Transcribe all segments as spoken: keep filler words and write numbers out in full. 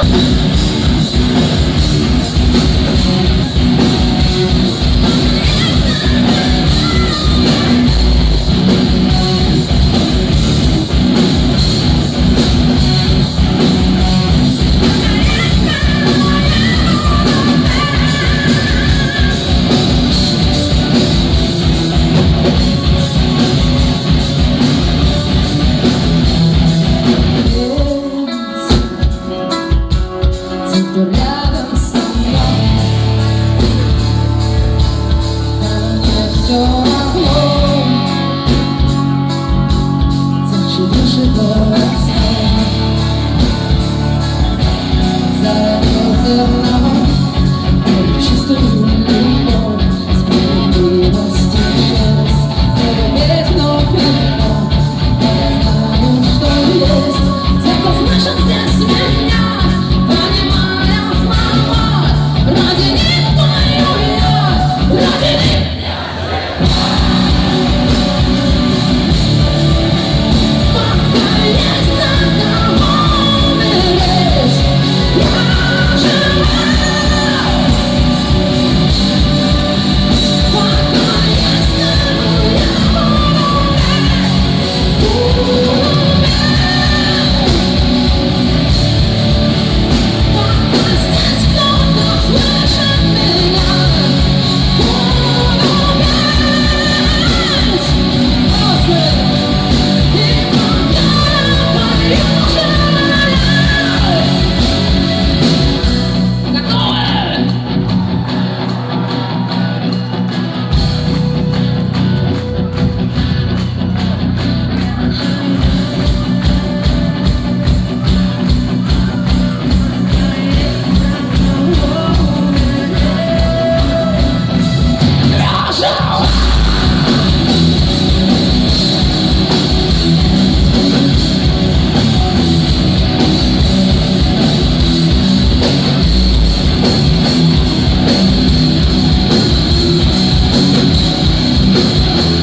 Рядом со мной, да мне все равно, тем выше глаза, зараза одного, я чувствую любовь, справедливость и честь, не верить вновь и вновь, я знаю, что есть те, кто слышит здесь меня. Ради них пою я, ради них. Пока есть за кого умереть, я жива. Пока есть кому я буду уметь. Пока здесь кто-то слышит меня, буду уметь. И пока я пою живая. Готовы? Я жива.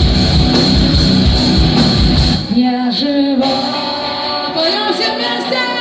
Я жива, поем все вместе.